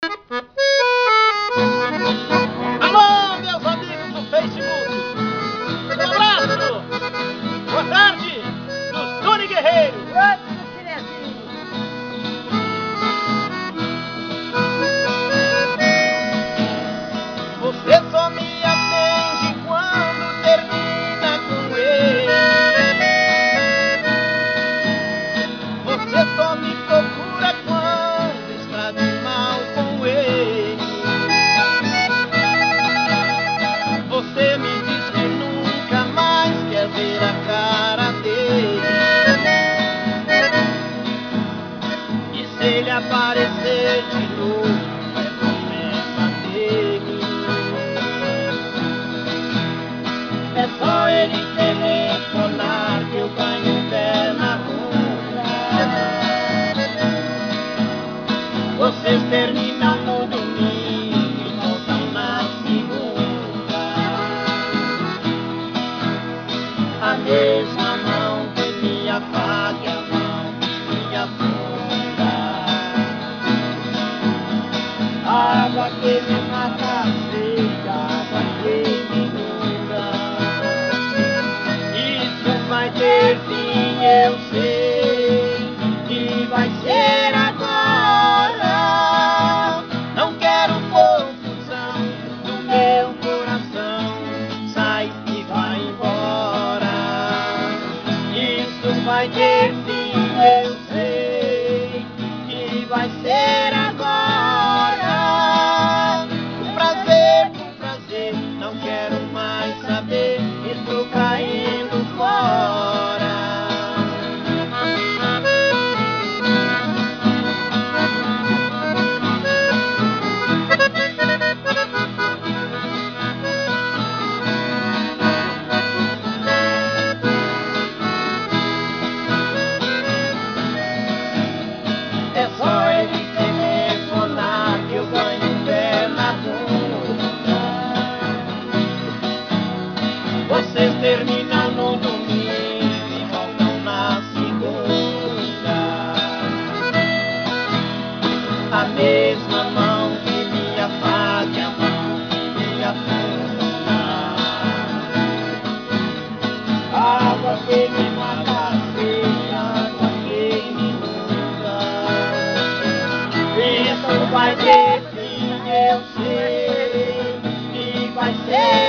Alô, meus amigos do Facebook. Um abraço. Boa tarde, dos Tony Guerreiro. Você só me atende quando termina com ele. Você só me procura quando está de mal com ele. Você me diz que nunca mais quer ver a cara dele. E se ele aparecer de novo, é problema dele. É só ele telefonar que eu ganho um pé na rua. Vocês terminam no domingo e voltam na segunda. A mesma mão que me apaga é a mão que me afunda. A água que me mata a sede, a água que me inunda. Isso vai ter fim, eu sei, e vai ser agora. Não quero confusão no meu coração. Sai e vai embora. Isso vai ter fim, eu sei, e vai ser agora. Com prazer, não quero mais saber. Estou caindo fora. É só ele telefonar que eu ganho um pé na bunda. Vocês terminam no domingo e voltam na segunda. A mesma mão que me apaga é a mão que me afunda. A água que me mata a sede, a água que me inunda. Isso vai ter fim, eu sei, e vai ser